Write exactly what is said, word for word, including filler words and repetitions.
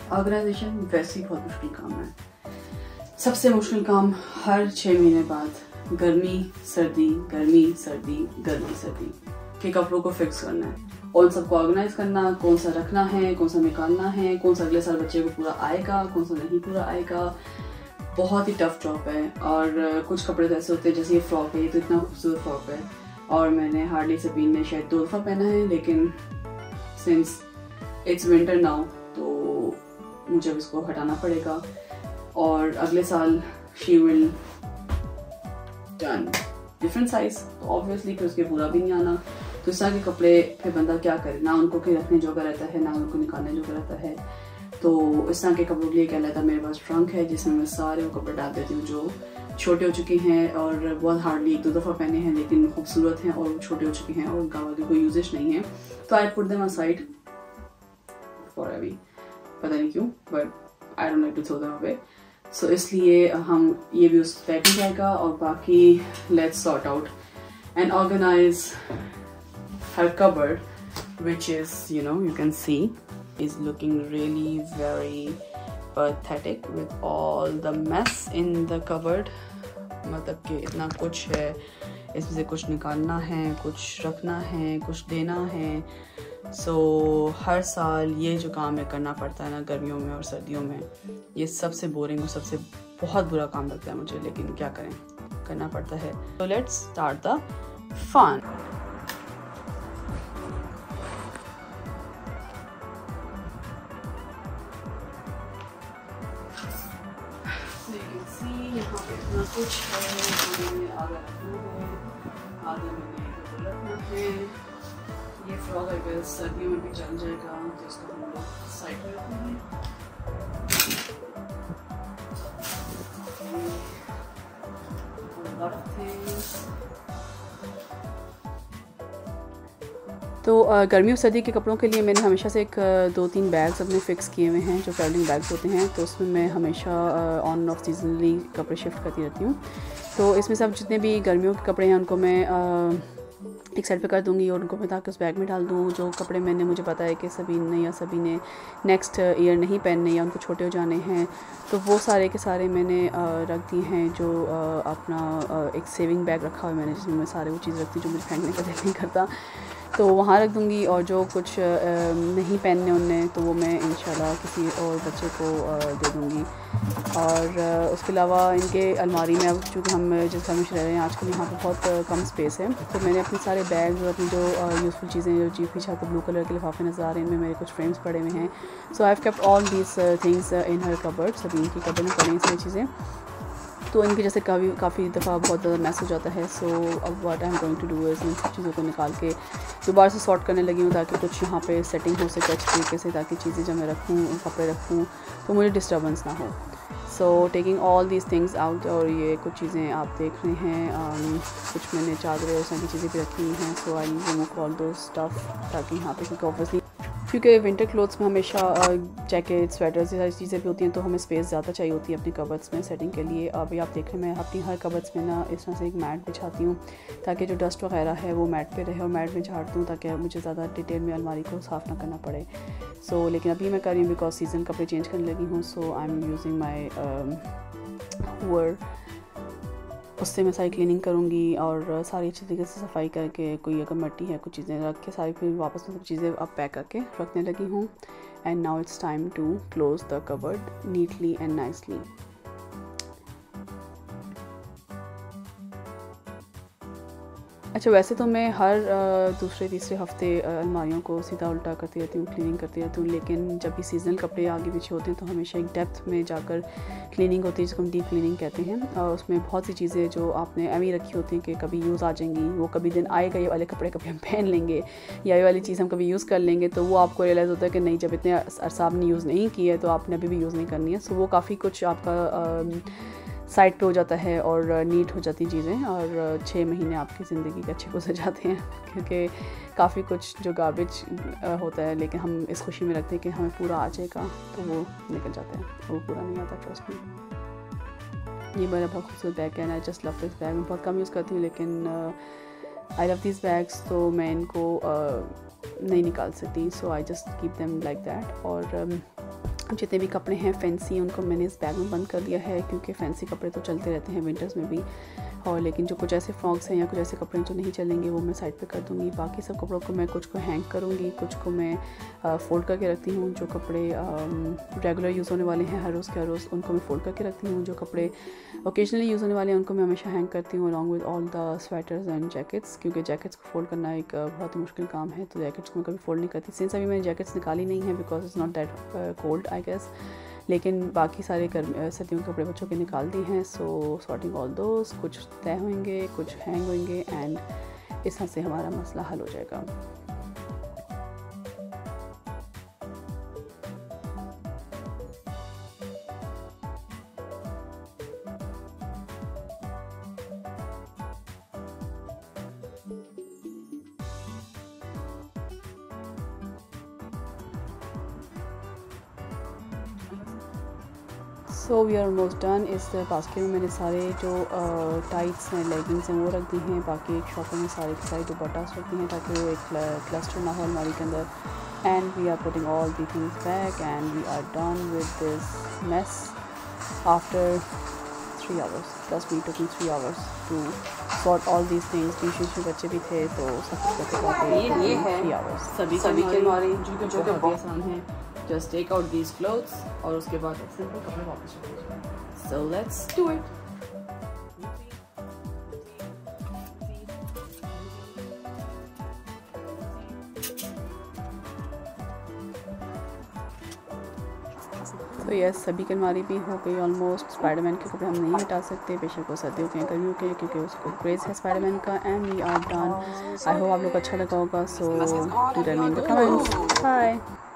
Organisation वैसे ही बहुत मुश्किल काम है। सबसे मुश्किल काम हर छः महीने बाद गर्मी सर्दी गर्मी सर्दी गर्मी सर्दी के कपड़ों को फिक्स करना है, उन सबको ऑर्गेनाइज करना, कौन सा रखना है, कौन सा निकालना है, कौन सा अगले साल बच्चे को पूरा आएगा, कौन सा नहीं पूरा आएगा। बहुत ही टफ जॉब है। और कुछ कपड़े तो ऐसे होते हैं, जैसे ये फ्रॉक है, ये तो इतना खूबसूरत फ्रॉक है और मैंने हार्डली सबीन ने शायद दो दफ़ा पहना है, लेकिन सिंस इट्स विंटर नाउ तो मुझे इसको हटाना पड़ेगा और अगले साल she will done different size, तो ऑब्वियसली फिर उसके पूरा भी नहीं आना। तो इस तरह के कपड़े फिर बंदा क्या करे, ना उनको के रखने जोगा रहता है, ना उनको निकालने जोगा रहता है। तो इस तरह के कपड़ों के लिए क्या रहता है, मेरे पास ट्रंक है जिसमें मैं सारे वो कपड़े डाल देती हूँ जो छोटे हो चुके हैं और बहुत हार्डली एक दो दफ़ा पहने हैं लेकिन खूबसूरत हैं और छोटे हो चुके हैं और उनका आगे कोई यूजेज नहीं है। तो I put them aside for ever, पता नहीं क्यों, but I don't like to throw them away. So इसलिए हम ये भी उस बैग में जाएगा और बाकी let's sort out and organise हर cupboard which is you know you can see is looking really very pathetic with all the mess in the cupboard। मतलब कि इतना कुछ है, इसमें से कुछ निकालना है, कुछ रखना है, कुछ देना है। सो so, हर साल ये जो काम है करना पड़ता है ना गर्मियों में और सर्दियों में, ये सबसे बोरिंग और सबसे बहुत बुरा काम लगता है मुझे, लेकिन क्या करें, करना पड़ता है। तो लेट्स स्टार्ट द फन। यहाँ पे इतना कुछ है, मैंने आगे रखना है, आगे मैंने इधर रखना है। ये फ्रॉक अगर सर्दियों में भी चल जाएगा तो इसको हम लोग साइड में रखेंगे। तो गर्मियों सर्दी के कपड़ों के लिए मैंने हमेशा से एक दो तीन बैग्स अपने फ़िक्स किए हुए हैं जो ट्रैवलिंग बैग्स होते हैं। तो उसमें मैं हमेशा ऑन ऑफ सीजनली कपड़े शिफ्ट करती रहती हूँ। तो इसमें सब जितने भी गर्मियों के कपड़े हैं उनको मैं एक साइड पे कर दूँगी और उनको मैं ताकि उस बैग में डाल दूँ। जो कपड़े मैंने मुझे पता है कि सभी ने या सभी ने नेक्स्ट ईयर नहीं पहनने या उनको छोटे हो जाने हैं, तो वो सारे के सारे मैंने रख दिए हैं। जो अपना एक सेविंग बैग रखा हुआ है मैंने, जिसमें मैं सारे वो चीज़ रखती हूँ जो मुझे फेंकने का दिल नहीं करता, तो वहाँ रख दूँगी। और जो कुछ नहीं पहनने उनने तो वो मैं इंशाल्लाह किसी और बच्चे को दे दूँगी। और उसके अलावा इनके अलमारी में, अब चूँकि हम जिस घर में रह रहे हैं आजकल यहाँ पे बहुत कम स्पेस है, तो मैंने अपने सारे बैग्स और अपनी जो यूज़फुल चीज़ें जो जी पीछे आपको ब्लू कलर के लिफाफे नज़र आ रहे हैं, इनमें मेरे कुछ फ्रेम्स पड़े हुए हैं। So I have kept all these things in her cupboard. सभी इनकी कबर्ड में पड़ी हैं सारी चीज़ें। तो इनकी जैसे काफ़ी काफ़ी दफ़ा बहुत ज़्यादा मैस हो जाता है। सो अब what I am going to do is इन सब चीज़ों को निकाल के दोबारा से सॉर्ट करने लगी हूँ ताकि कुछ यहाँ पे सेटिंग हो सके अच्छी तरीके से, ताकि चीज़ें जब मैं रखूँ कपड़े रखूँ तो मुझे डिस्टर्बेंस ना हो। So taking all these things out. और ये कुछ चीज़ें आप देख रहे हैं, um, कुछ मैंने चादरें और सारी चीज़ें भी रखी हुई हैं। So I remove all those stuff ताकि यहाँ पे, क्योंकि ऑब्वियसली क्योंकि विंटर क्लोथ्स में हमेशा जैकेट स्वेटर्स ये सारी चीज़ें भी होती हैं, तो हमें स्पेस ज़्यादा चाहिए होती है अपनी कबर्ड्स में सेटिंग के लिए। अभी आप देख रहे हैं मैं अपनी हर कबर्ड्स में ना इस तरह से एक मैट बिछाती हूँ ताकि जो डस्ट वगैरह है वो मैट पे रहे और मैट में झाड़ दूँ ताकि मुझे ज़्यादा डिटेल में अलमारी को साफ़ ना करना पड़े। सो so, लेकिन अभी मैं कर रही हूँ बिकॉज सीज़न कपड़े चेंज करने लगी हूँ। So I am using my Hoover, उससे मैं सारी क्लीनिंग करूँगी और सारी अच्छी तरीके से सफाई करके, कोई अगर मिट्टी है कुछ चीज़ें रख के सारी फिर वापस सब चीज़ें अब पैक करके रखने लगी हूँ। And now it's time to close the cupboard neatly and nicely. अच्छा, वैसे तो मैं हर दूसरे तीसरे हफ्ते अलमारियों को सीधा उल्टा करती रहती हूँ, क्लीनिंग करती रहती हूँ, लेकिन जब भी सीजनल कपड़े आगे पीछे होते हैं तो हमेशा एक डेप्थ में जाकर क्लीनिंग होती है जिसको हम डीप क्लीनिंग कहते हैं। और उसमें बहुत सी चीज़ें जो आपने एवं रखी होती हैं कि कभी यूज़ आ जाएंगी, वो कभी दिन आएगा ये वाले कपड़े कभी हम पहन लेंगे या ये वाली चीज़ हम कभी यूज़ कर लेंगे, तो वो आपको रियलाइज़ होता है कि नहीं, जब इतने अरसा आपने यूज़ नहीं किया है तो आपने अभी भी यूज़ नहीं करनी है। सो वो काफ़ी कुछ आपका साइड पे हो जाता है और नीट हो जाती चीज़ें, और छः महीने आपकी ज़िंदगी के अच्छे गुजर जाते हैं, क्योंकि काफ़ी कुछ जो गार्बेज होता है लेकिन हम इस खुशी में रखते हैं कि हमें पूरा आ जाएगा, तो वो निकल जाता है, वो पूरा नहीं आता, ट्रस्ट में। ये मेरा बहुत खूबसूरत बैग है, I just love this bag. मैं बहुत कम यूज़ करती हूँ लेकिन आई लव दिस बैग्स, तो मैं इनको uh, नहीं निकाल सकती। So I just keep them like that. और um, जितने भी कपड़े हैं फैंसी उनको मैंने इस बैग में बंद कर दिया है, क्योंकि फैंसी कपड़े तो चलते रहते हैं विंटर्स में भी, और लेकिन जो कुछ ऐसे फ्रॉक्स हैं या कुछ ऐसे कपड़े जो नहीं चलेंगे वो मैं साइड पे कर दूँगी। बाकी सब कपड़ों को मैं कुछ को हैंग करूँगी, कुछ को मैं फ़ोल्ड करके रखती हूँ। जो कपड़े रेगुलर यूज़ होने वाले हैं हर रोज़ के हर रोज़ उनको मैं फ़ोल्ड करके रखती हूँ। जो कपड़े ओकेजनली यूज़ होने वाले हैं उनको मैं हमेशा हैंग करती हूँ along with all the sweaters and jackets, क्योंकि जैकेट्स को फ़ोल्ड करना एक बहुत ही मुश्किल काम है, तो जैकेट्स को मैं कभी फ़ोल्ड नहीं करती। सिंस अभी मैंने जैकेट्स निकाली नहीं है because it's not that cold I guess, लेकिन बाकी सारे गर्मी सर्दियों के कपड़े बच्चों के निकाल दिए हैं। सो सॉर्टिंग ऑल दोस, कुछ तय होंगे कुछ हैंग होंगे एंड इस तरह से हमारा मसला हल हो जाएगा। So we are almost done. इस बास्केट में मैंने सारे जो टाइट्स हैं लेगिंग्स हैं वो रख दी हैं, बाकी एक शॉपर में सारे के सारे दुपट्टास रख दी हैं ताकि वो एक क्लस्टर ना हो अलमारी के अंदर। And we are putting all the things back and we are done with this mess after three hours. Plus me took me three hours to sort all these things. बीच बीच में बच्चे भी थे तो सब कुछ करते करते ये है थ्री आवर्स सभी सभी के हमारी जो जो बहुत आसान है। Just take out these clothes और उसके बाद सिंपल कपड़े वापस रख दीजिए। So let's do it. तो यस सभी की अलमारी भी हो गई ऑलमोस्ट। स्पाइडरमैन के कपड़े हम नहीं हटा सकते, बेशक वो सर्दियों के गर्मियों के, क्योंकि उसको क्रेज़ है स्पाइडरमैन का। And we are done. I hope आप लोग अच्छा लगा होगा। So do tell me in the comments. Bye.